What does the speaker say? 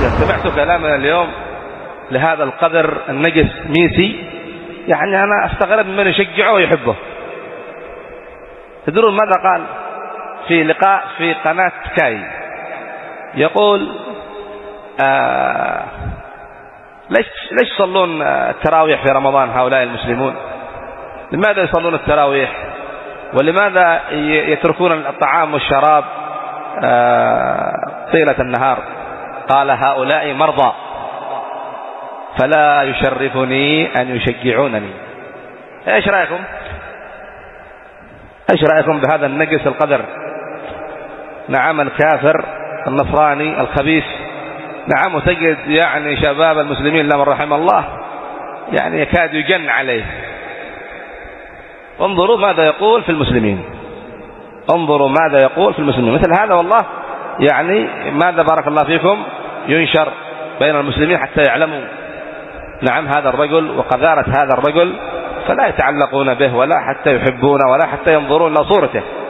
إذا سمعت كلامنا اليوم لهذا القدر النجس ميسي، يعني أنا أستغرب من يشجعه ويحبه. تدرون ماذا قال في لقاء في قناة كاي؟ يقول ليش يصلون التراويح في رمضان هؤلاء المسلمون؟ لماذا يصلون التراويح؟ ولماذا يتركون الطعام والشراب طيلة النهار؟ قال هؤلاء مرضى فلا يشرفني أن يشجعونني. ايش رأيكم؟ ايش رأيكم بهذا النجس القدر؟ نعم الكافر النصراني الخبيث، نعم، وتجد يعني شباب المسلمين لمن رحم الله يعني يكاد يجن عليه. انظروا ماذا يقول في المسلمين، انظروا ماذا يقول في المسلمين. مثل هذا والله يعني ماذا بارك الله فيكم ينشر بين المسلمين حتى يعلموا نعم هذا الرجل وقذارة هذا الرجل، فلا يتعلقون به ولا حتى يحبونه ولا حتى ينظرون إلى صورته.